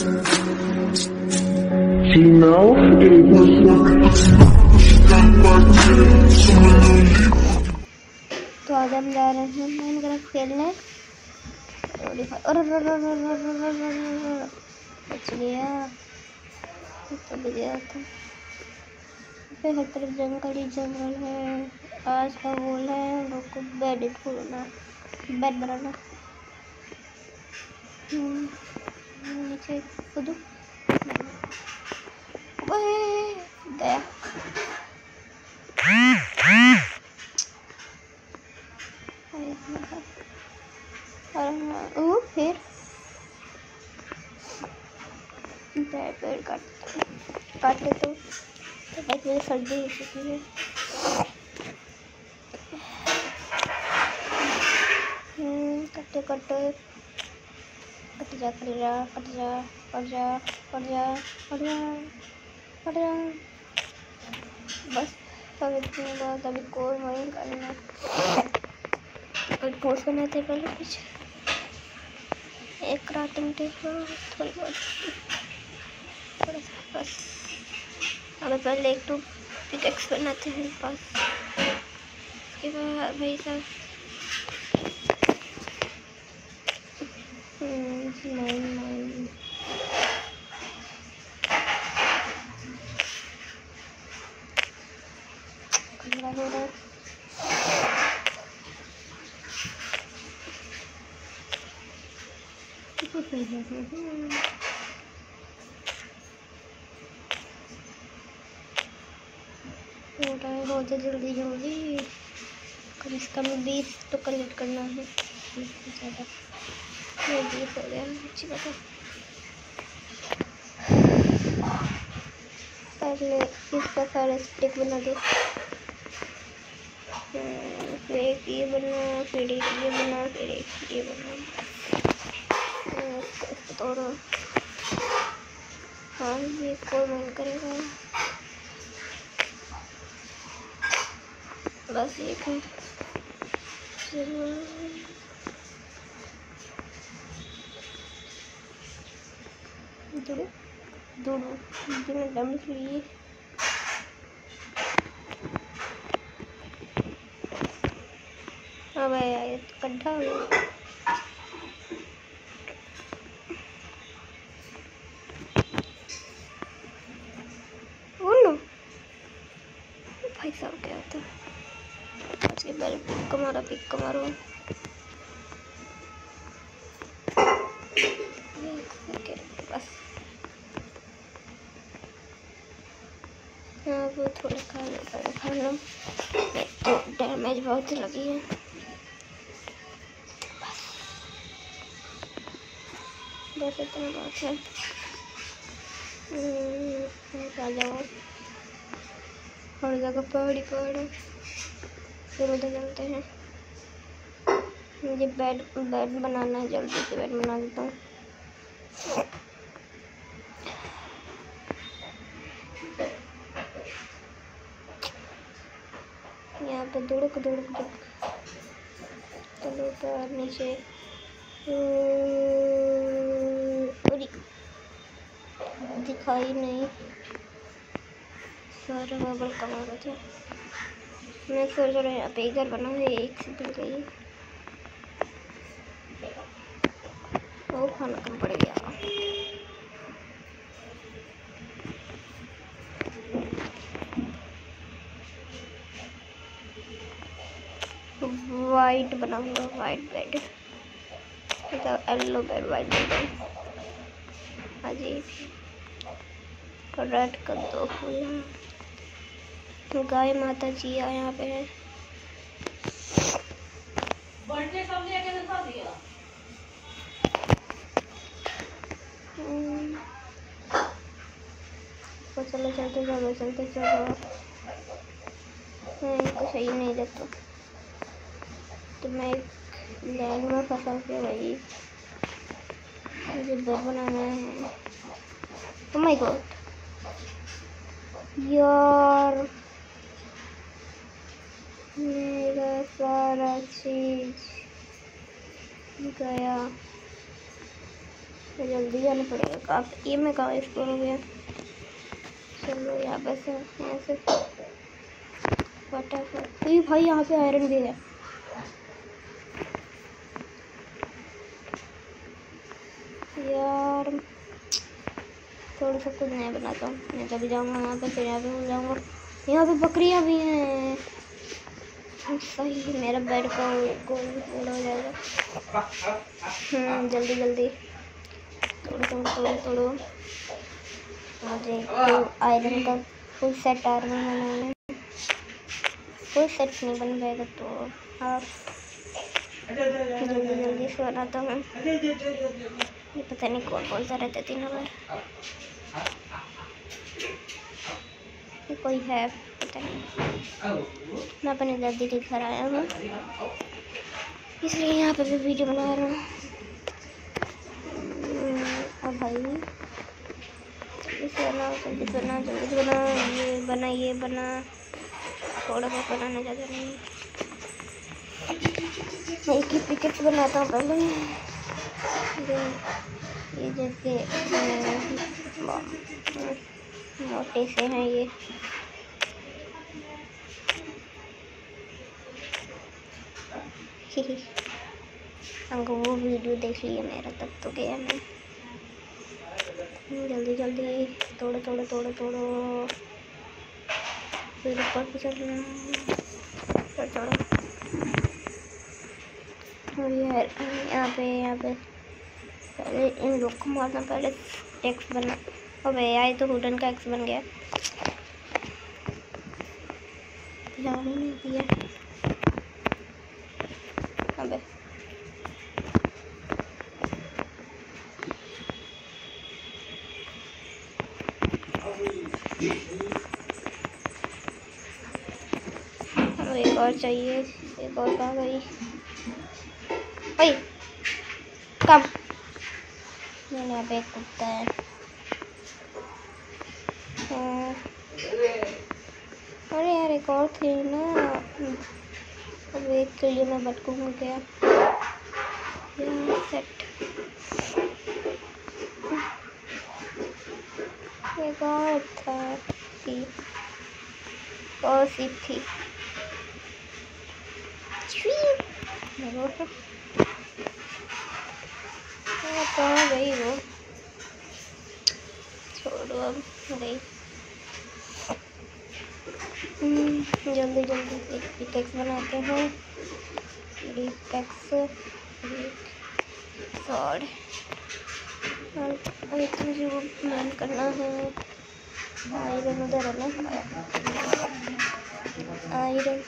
तो आज हम जा रहे हैं माइनक्राफ्ट खेलने। बच गया तो गया था। हर तरफ जंगल ही जंगल है। आज का गोल है हम लोग को बेड बनाना। नीचे कूदो गया। फिर पेड़ काटे तो बस मेरी सर्दी हो चुकी है। कट जा बस। अब इतने बाद अभी कोई वही करना पोस्ट करना थे पहले कुछ एक क्राफ्टिंग टेबल थोड़ी बहुत थोड़ा सा बस। अगर पहले एक तो पिकैक्स बनाते हैं पास। उसके बाद भाई साहब माइन हो रहा है। बहुत जल्दी कम से कम 20 तो कलेक्ट करना है। ज़्यादा 20 हो गया। अच्छी बात है। पहले इसका सारा स्टिक बना दो। फिर एक ये बना, फिर एक ये बना, फिर एक ये बना। तोड़ो। हाँ ये कोई मन करेगा। बस एक है। दोनों डम लिए अब आया तो गड्ढा हो गया। भाई साहब क्या होता है उसके पहले पिक मारो बस। हाँ वो थोड़ा खा लो तो डैमेज बहुत लगी है। बस इतना बहुत है। आ जाओ हर जगह पहाड़ी पहाड़ है। फिर उधर चलते हैं। मुझे बेड बनाना है। जल्दी से बेड बना देता हूँ। यहाँ पे दुड़क चलो ऊपर नीचे। दिखाई नहीं। सारा बबल कमा रहे थे। मैं सोच रहा हूँ यहाँ पे घर बना है। एक से मिल गई वो खाना कम पड़ गया। वाइट बनाऊंगा। वाइट बेड मतलब येलो बेड वाइट बेड अजीब। रेड कर दो फूल। गाय माता जी यहाँ पे है। तो चलो चलते चलो। इनको सही नहीं लगता तो मैं लैंड में फंसा के भाई मुझे बेड बनाना है। ओह माय गॉड यार मेरा सारा चीज गया। तो जल्दी जाना पड़ेगा। काफ़ी ये मैं कहाँ एक्सप्लोर हो गया। चलो यहाँ पे से यहाँ से फटाफट। ये भाई यहाँ पे आयरन भी है यार। थोड़ा सा कुछ नया बनाता हूँ। मैं कभी जाऊँगा यहाँ पे, फिर यहाँ पे भूल जाऊँगा। यहाँ पे बकरियाँ भी हैं। सही मेरा बेड का गोल पूरा हो जाएगा। जल्दी जल्दी तोड़ो। मुझे आयरन का फुल सेट आयरन बनाना है। फुल सेट नहीं बन पाएगा तो आप जल्दी से बनाता हूँ। ये पता नहीं कौन बोलता रहता 3 बार। ये कोई है पता नहीं। मैं अपने दादी के घर आया हूँ इसलिए यहाँ पे भी वीडियो बना रहा हूँ। अब भाई जल्दी बना ये बना। थोड़ा बहुत बनाना, ज़्यादा नहीं। मैं एक ही पिकेट्स बनाता हूँ पहले। ये जैसे मोटे से हैं ये। हमको वो वीडियो देख लिया मेरा, तब तो गया मैं। जल्दी तोड़ो। फिर ऊपर भी चलना। तोड़ो। और यहाँ पे पहले इन लोग को मारना। पहले एक्स बना। अबे यार तो हुडन का एक्स बन गया। ध्यान ही नहीं दिया। अबे एक और चाहिए। एक और कहाँ गई? ओए कब? मैंने यहाँ पे एक कुत्ता है। अरे यार एक और थी ना। अब एक के लिए मैं भटकूंगा क्या? सेट एक और था। और सी थी। कहाँ गई वो? छोड़ो अब गई। जल्दी एक पिकेक्स बनाते हैं। Pickaxe sword. और एक मुझे वो मैन करना है। आयरन उधर है ना। आयरन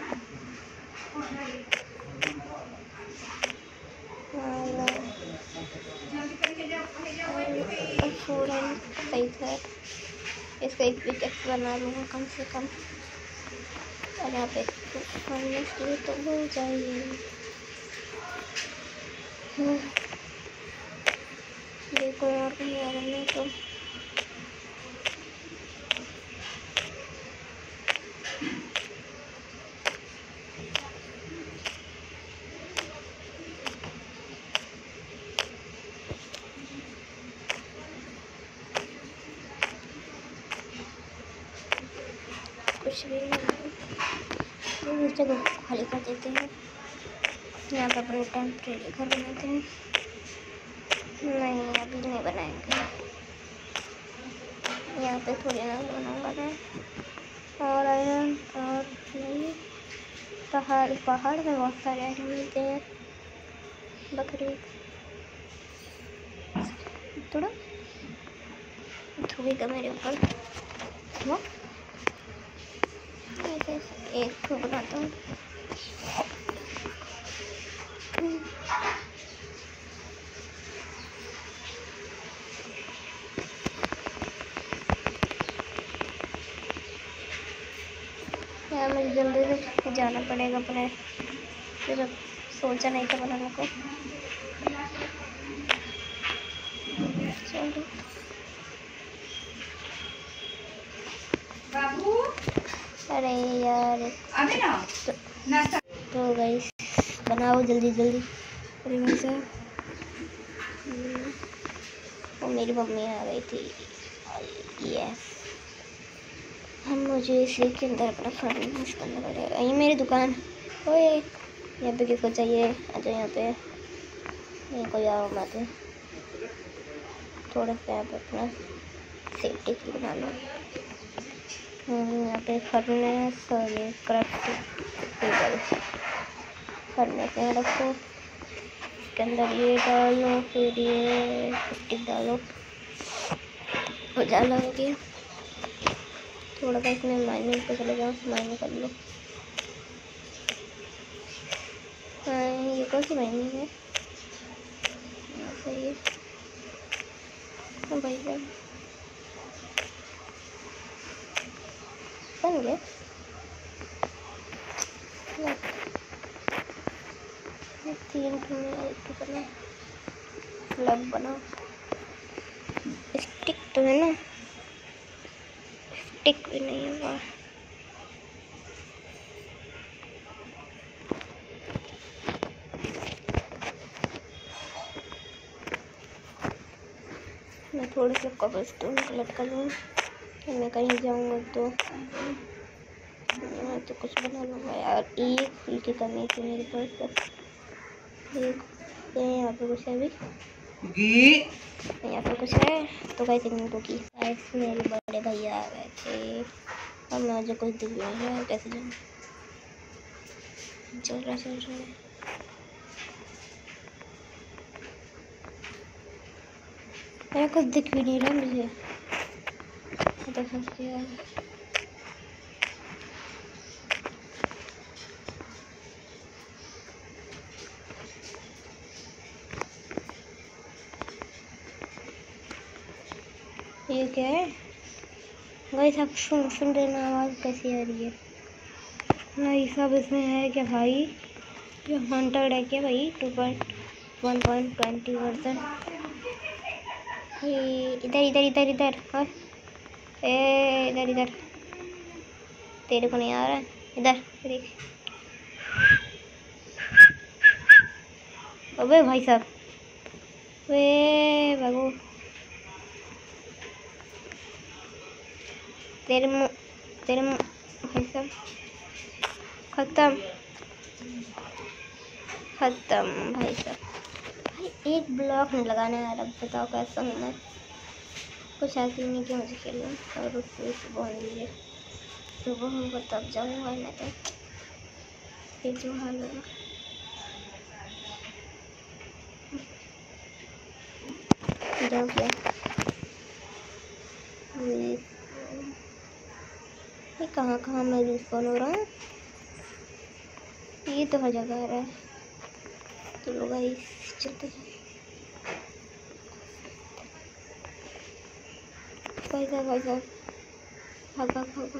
सही था। इसका एक पिकेक्स बना लूँगा कम से कम। और यहाँ पे तो हो जाइए। देखो और कहीं आ रहा नहीं तो कुछ भी नहीं। इस जगह खाली कर देते हैं। यहाँ पे अपने टेम्परेरी घर बनाते हैं। नहीं अभी नहीं बनाएंगे। यहाँ पे थोड़ी ना बनाऊंगा मैं। और आयरन और नहीं। पहाड़ में बहुत सारे आयरन मिलते हैं। बकरी थोड़ा थोड़ी तो मेरे ऊपर वो एक को बनाता हूँ। यार मुझे जल्दी से जाना पड़ेगा अपने। फिर सोचा नहीं था बनाने को। चलो बाबू। अरे यार अभी ना तो गाइस बनाओ जल्दी। अरे वैसा मेरी मम्मी आ गई थी। यस, हम मुझे इसी के अंदर अपना फर्निश करना पड़ेगा। ये मेरी दुकान। ओए, यहाँ पे किसको चाहिए? आ जाओ यहाँ पे। ये कोई आओ मत, थोड़ा सा यहाँ पे अपना सेफ्टी की बना लो। यहाँ पे फर्नेस और ये क्राफ्ट टेबल, फर्नेस यहाँ रखो, इसके अंदर ये डालो, फिर ये स्टिक डालो, उजाला हो गया। थोड़ा सा इसमें माइनिंग पे चले जाओ, माइनिंग कर लो। हाँ, ये कौन सी माइनिंग है? सही है। हाँ भाई साहब, बन गया। तीन लब बनाओ। स्टिक तो है ना? स्टिक भी नहीं है। वाह, मैं थोड़े से कॉबलस्टोन कलेक्ट कर लूँ। मैं कहीं जाऊँगा तो मैं तो कुछ बना लूँगा यार। एक फूल की कमी थी मेरे पास। यहाँ पे कुछ है भी, यहाँ पे कुछ है तो कैसे मिनटों की मेरे बड़े भैया आ गए थे और मुझे कुछ दिख नहीं रहा है। कैसे जाऊँ? चल रहा है। यार कुछ दिख भी नहीं रहा मुझे, तो फंस गया। ये क्या है गाइस? आप सुन रहे ना आवाज़ कैसी आ रही है भाई साहब? इसमें है क्या भाई? ये हंटेड है क्या भाई? 2.1.20 वर्जन। ये इधर इधर इधर इधर और इधर इधर, तेरे को नहीं आ रहा है? इधर देख। अबे भाई साहब, वे भागो। तेरे मुँह भाई साहब, खत्म भाई साहब। भाई एक ब्लॉक नहीं लगाने आ रहा, बताओ कैसा हूँ मैं? कुछ ऐसी नहीं कि मुझे खेलना। और उससे सुबह होंगी, सुबह होगा तब जाऊँगा, मैं तो फिर जो हाल होगा। जाओ क्या? ये कहाँ मैं रिस्पॉन हो रहा हूँ? ये तो हर जगह आ रहा है। चलो गाइस चलते हैं। भाई साहब भाग।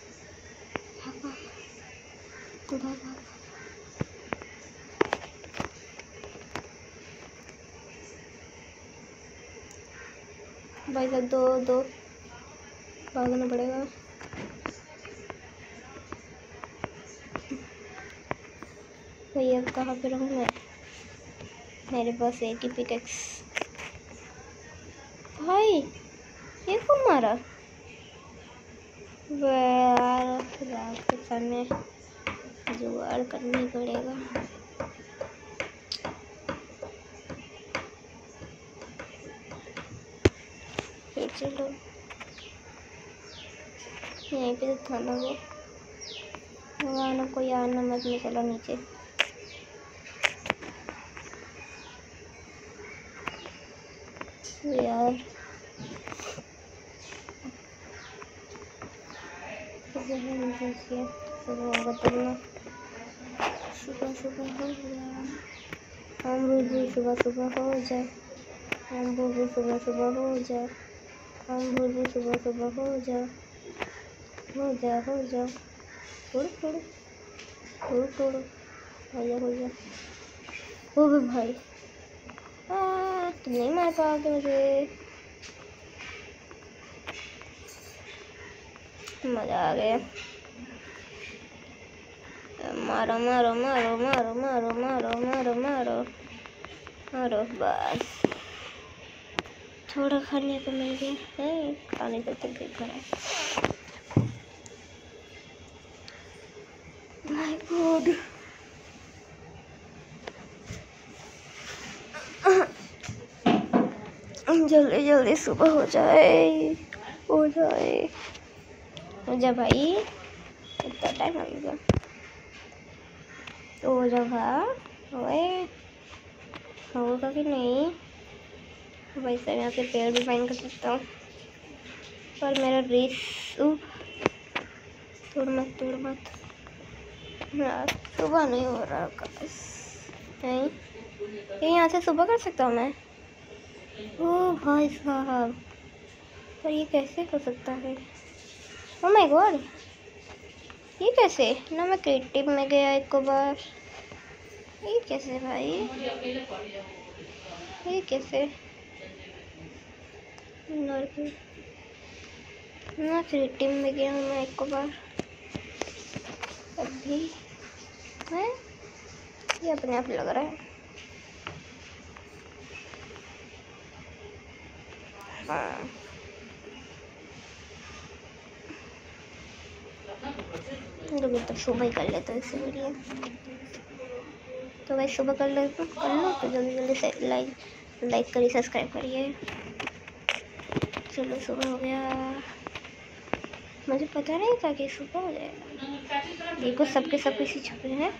भाई साहब दो भागना पड़ेगा। भैया कहाँ पे रहूँ मैं? मेरे पास एक ही पिकेक्स। भाई ये कौन मारा? रात के समय जुगाड़ करनी पड़ेगा। फिर चलो यहीं पे तो था ना वो आना, कोई आना मत। में चलो नीचे। यार सुबह होगा तब ना। सुबह हो गया। हम बुलबुल सुबह हो जाए। हम बुलबुल सुबह हो जाए। हम बुलबुल सुबह हो जाए। हो जा थोड़ा हो जा। हो गए भाई। तुम नहीं मार पाओगे मुझे। मजा आ गया। मारो बस। थोड़ा खाने को मिल गया है, खाने को तो देख रहा है। माय गॉड, जल्दी जल्दी सुबह हो जाए मुझे भाई, इतना टाइम लगेगा तो हो जाएगा। होगा कि नहीं भाई साहब, यहाँ पे पेड़ भी फाइन कर सकता हूँ, पर मेरा रेस तोड़ मत यार, सुबह नहीं हो रहा गाइस। नहीं, ये यहाँ से सुबह कर सकता हूँ मैं? ओह भाई साहब, पर ये कैसे हो सकता है? ओह माय गॉड, ये कैसे ना? मैं क्रिएटिव में गया एक बार, ये कैसे भाई, ये कैसे? ना क्रिएटिव में गया हूँ मैं एक बार, अभी है ये अपने आप लग रहा है। हाँ, तो सुबह ही कर लेते इसी लिए, तो भाई सुबह कर लो तो जल्दी जल्दी से लाइक करिए, सब्सक्राइब करिए। चलो सुबह हो गया, मुझे पता नहीं था कि सुबह हो जाएगा। देखो सबके सब किसी छुपे हैं।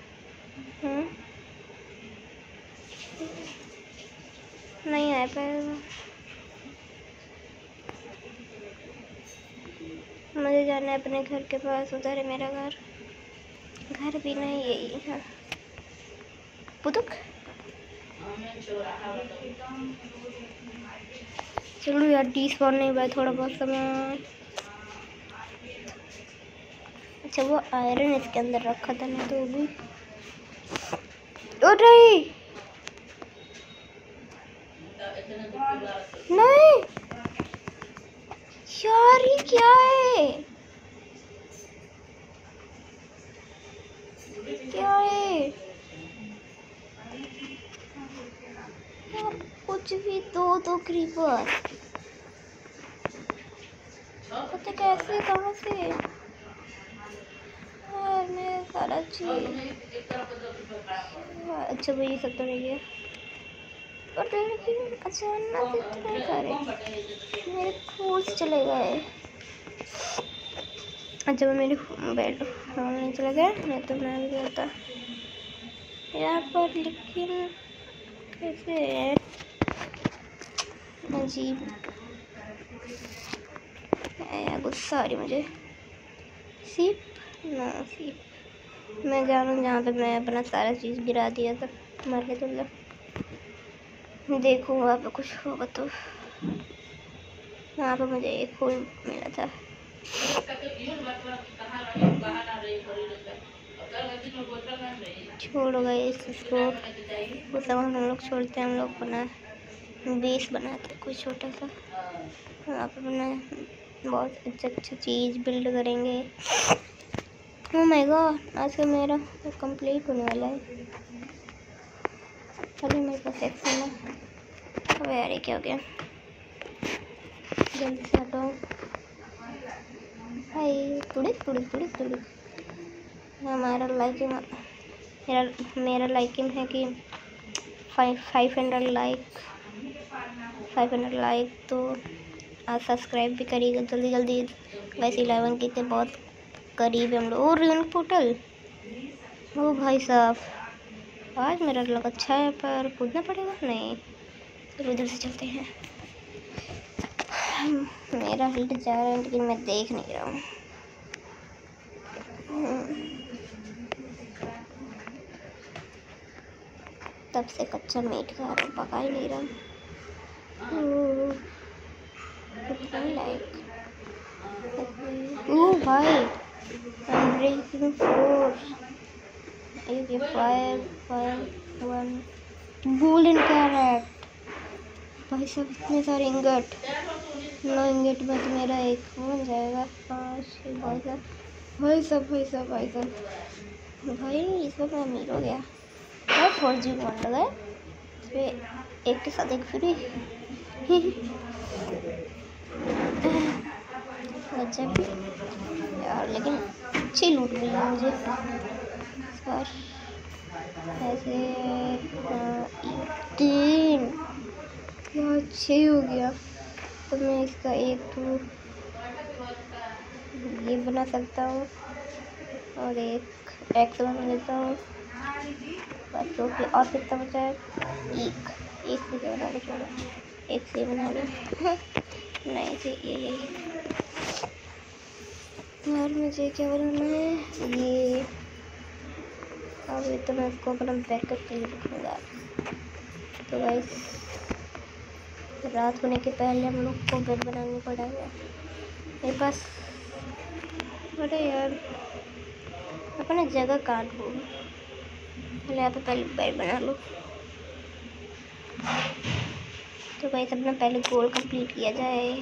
नहीं आ पाएगा, मुझे जाना है अपने घर के पास, उधर है मेरा घर भी नहीं, यही है पुतुक। चलो यार, डिस्पॉन नहीं हुआ, थोड़ा बहुत समय। अच्छा, वो आयरन इसके अंदर रखा था ना, तो भी उठ रही नहीं यार, ये क्या है? क्या है यार? कुछ भी दो क्रीपर, पता कैसे, कहाँ से यार? मैं सारा चीज, अच्छा भाई ये सब तो नहीं है, और लेकिन अचानक इतने सारे मेरे फूल्स चले गए। अच्छा वो मेरे बेड नहीं चले गए, नहीं तो मैं भी करता यहाँ पर, लेकिन कैसे है? अजीब गुस्सा आ रही मुझे। सीप मैं जा रहा हूँ जहाँ पे मैं अपना सारा चीज़ गिरा दिया था, मर के तुल्ला। देखो वहाँ पे कुछ होगा तो, वहाँ पे मुझे एक फूल मिला था। छोड़ गए इसको, वो सब हम लोग छोड़ते हैं, हम लोग अपना बेस बनाते कोई छोटा सा, वहाँ पे अपना बहुत अच्छा चीज़ बिल्ड करेंगे। ओह माय गॉड, आज का मेरा कंप्लीट होने वाला है। अभी मेरे पास एक्शन है। अब यार ये क्या हो गया, जल्दी से हटाओ। हाय तुड़ी हमारा लाइकिंग, मेरा लाइकिंग है कि 500 लाइक, तो आप सब्सक्राइब भी करिएगा जल्दी। वैसे 11 के बहुत करीब है हम लोग। और रियन पोर्टल, ओ भाई साहब, आज मेरा लग अच्छा है, पर कूदना पड़ेगा नहीं, तो इधर से चलते हैं। मेरा हिट जा रहा है लेकिन मैं देख नहीं रहा हूँ। तब से कच्चा मीट खा रहा हूँ, पका ही नहीं रहा। ओ भाई, ब्रेकिंग 4 5 गोल्डन कैरेट, भाई सब इतने सारे इंगट, 9 इंगट में तो मेरा एक बन जाएगा। 5 भाई सब भाई इसमें मैं अमीर हो गया। 4G बन लगा है, इसमें एक के साथ एक फ्री, गजब यार, लेकिन अच्छी लूट मिली है मुझे और ऐसे 3 क्या अच्छे हो गया। तो मैं इसका एक तो ये बना सकता हूँ और एक एक्स बना लेता हूँ बस। तो फिर और कितना बचा है? एक से बना लो, चलो एक से बना लो। नहीं से ये और मुझे क्या बनाना है ये। अभी तो मैं इसको अपना बैकअप के लिए रखूँगा। तो गाइस रात होने के पहले हम लोग को बेड बनाना पड़ेगा मेरे पास। अरे यार अपना जगह काट दो, पहले यहाँ पे पहले बेड बना लो। तो गाइस अपना पहले गोल कंप्लीट किया जाए।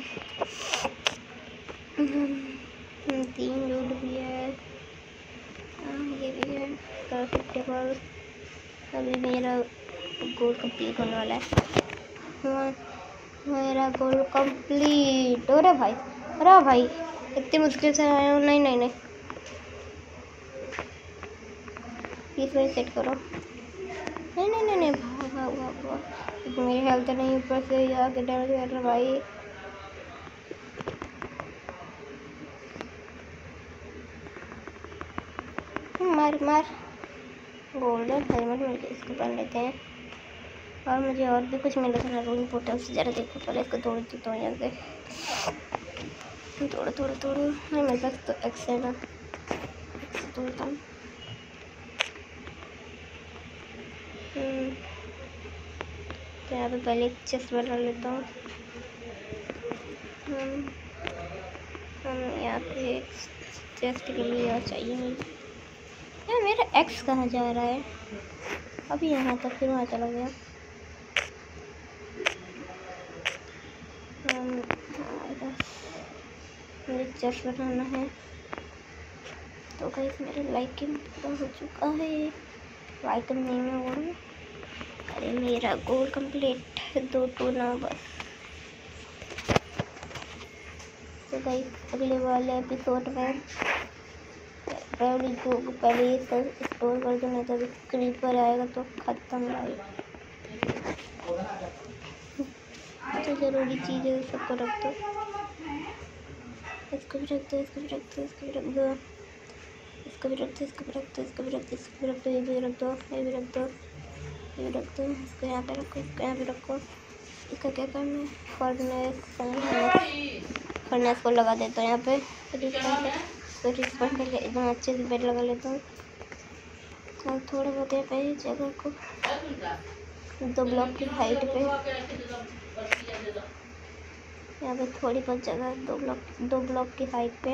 3 रोड भी है, ये भी है परफेक्ट टेबल। अभी मेरा गोल कंप्लीट होने वाला है। मेरा गोल कंप्लीट। अरे भाई इतनी मुश्किल से आया हूँ। नहीं नहीं नहीं, इस वजह सेट करो। नहीं नहीं नहीं नहीं, भाग मेरी हेल्थ नहीं ऊपर से आके डैमेज कर रहा भाई। मार गोल्डन हेलमेट मिल गया, इसको पहन लेते हैं। और मुझे और भी कुछ मिला था रूम पोर्टल से, ज़रा देखो पहले इसको तोड़ देता हूँ यहाँ से। तोड़ो। नहीं मेरे पास तो एक्स है ना, एक्स तोड़ता हूँ। तो यहाँ पे पहले एक चेस्ट बना लेता हूँ। हम यहाँ पे चेस्ट के लिए और चाहिए नहीं यार। मेरा एक्स कहाँ जा रहा है? अभी यहाँ था फिर वहाँ चला गया। मुझे चेस्ट बनाना है। तो गाइस मेरा लाइकिंग पूरा हो चुका है। लाइकिंग नहीं मैं बोलूँ। अरे मेरा गोल कंप्लीट 2 टूना बस। तो गाइस अगले वाले एपिसोड में पहले स्टोर कर दो, नहीं तो क्रीपर आएगा तो खत्म भाई। तो जरूरी चीज़ है सबको रख दो। इसको भी रख दो, इसको भी रख दो, इसको भी रख दो, इसको भी रख दो, इसको भी रख दो, इसको भी रख दो, इसको भी रख दो, ये भी रख दो, ये भी रख दो, ये भी रख दो। इसको यहाँ पे रखो, इसको यहाँ पे रखो। इसका क्या करना है? फर्नेस को लगा देता हूँ यहाँ पे। फिर रिस्पॉन्ड करके एकदम अच्छे से बेड लगा लेता हूँ। और थोड़ा बहुत यहाँ पे जगह को 2 ब्लॉक की हाइट पे, यहाँ पे थोड़ी बहुत जगह 2 ब्लॉक की हाइट पे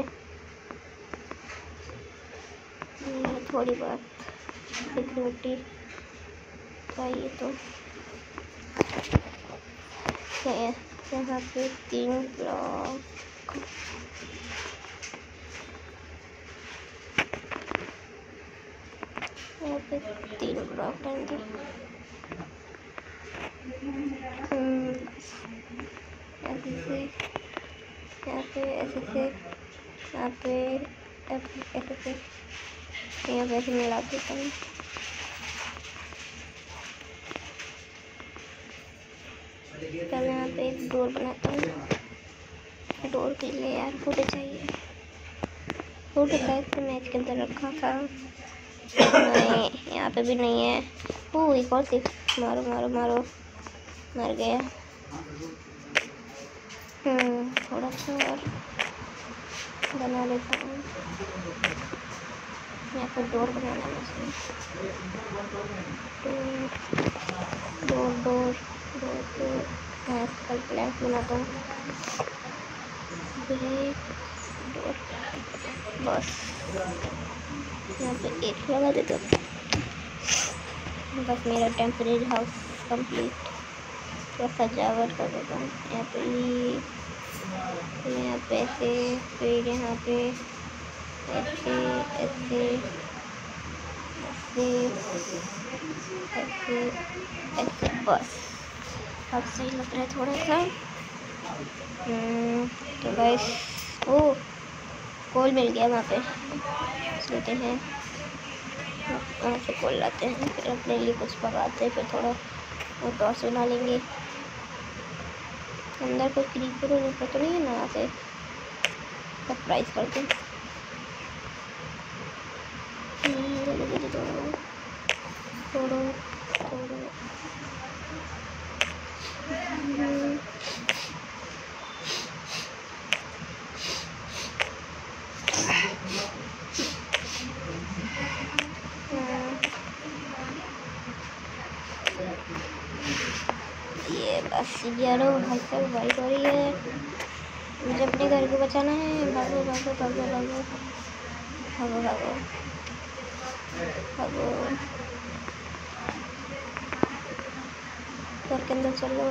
थोड़ी बहुत सिक्योरिटी चाहिए। तो यहाँ पे 3 ब्लॉक, यहाँ पे 3 ब्लॉक रहेंगे। यहाँ पे ऐसे से यहाँ पे ऐसे से यहाँ पे ऐसे मिला देता हूँ। पहले यहाँ पे एक डोर बनाता हूँ। डोर के लिए यार फूटे चाहिए। फूटे शायद से मैं इसके अंदर रखा था। नहीं यहाँ पे भी नहीं है। एक और सी मारो मर गया। थोड़ा सा और बना लेता हूँ। यहाँ पर डोर बनाना है। डोर मैं कल प्लैंक बनाता हूँ। डोर बस यहाँ पे एक लगा देता हूँ। बस मेरा टेम्परेरी हाउस कंप्लीट। तो सजावट कर देता हूँ। यहाँ पे ऐसे, फिर यहाँ पे ऐसे ऐसे ऐसे ऐसे ऐसे बस अब सही लग रहा है थोड़ा सा। तो गाइस ओ कोल मिल गया वहाँ पे, लेते हैं वहाँ से कोल लाते हैं, फिर अपने लिए कुछ पकाते हैं, फिर थोड़ा टॉस बना लेंगे। अंदर कोई क्रीपर तो नहीं है ना, यहाँ से सरप्राइज करते हैं। थोड़ा ये बस यारो भाई साहब बाइक हो रही है, मुझे अपने घर को बचाना है। भागो भागो भागो भागो भागो भागो भागो, घर के अंदर चलो।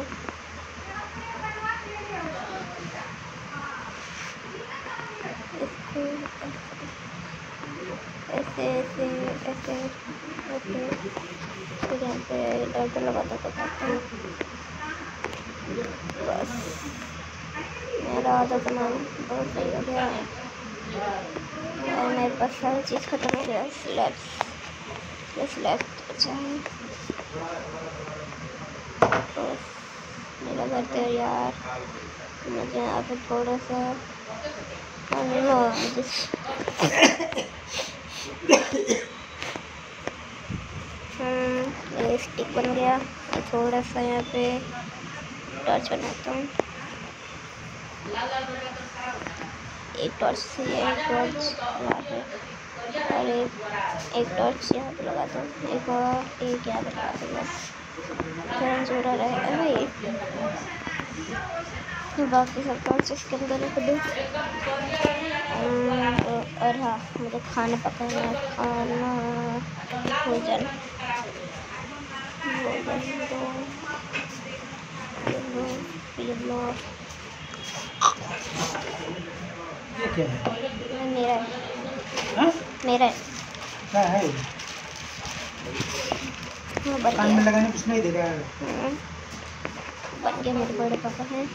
इसको ऐसे ऐसे ऐसे ऐसे, फिर यहाँ पे डर लगाता पकाता हूँ। बस मेरा आधा सामान बहुत सही हो गया और मेरे पास सारी चीज़ खत्म हो गया। स्लैब अच्छा है। बस मेरा घर तो यार, मुझे यहाँ पे थोड़ा सा ये स्टिक बन गया। थोड़ा सा यहाँ पे टॉर्च बनाता हूँ, एक टॉर्च से एक टॉर्च यहाँ पे और एक टॉर्च यहाँ पे लगाता हूँ, एक और एक यहाँ पे लगाता हूँ। बस थोड़ा जोड़ा रहेगा भाई, बाकी सब टॉर्च इसके अंदर रख दूँ। और हाँ, मुझे खाना पकाना, खाना भोजन ये क्या है? मेरा है। हाँ? मेरा है। क्या है? हाँ बन कान में गया। लगाने कुछ नहीं देगा। बन गया, मेरे बड़े पापा हैं।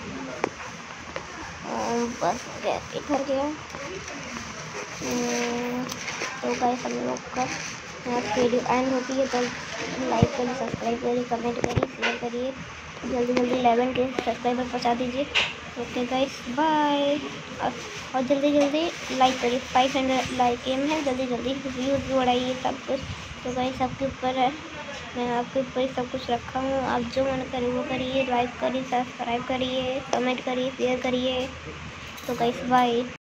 बस गैस भी भर गया। तो गाइस हम लोग का यहाँ वीडियो एंड होती है, तो लाइक करिए, सब्सक्राइब करिए, कमेंट करिए, शेयर करिए, जल्दी जल्दी 11 के सब्सक्राइबर पहुँचा दीजिए। Okay guys bye. और जल्दी जल्दी लाइक करिए, 500 लाइक एम है, जल्दी जल्दी व्यूज़ भी बढ़ाइए सब कुछ। तो गाइस आपके ऊपर है, मैं आपके ऊपर ही सब कुछ रखा हूँ, आप जो मन करें वो करिए, लाइक करिए, सब्सक्राइब करिए, कमेंट करिए, शेयर करिए। तो गाइस बाय।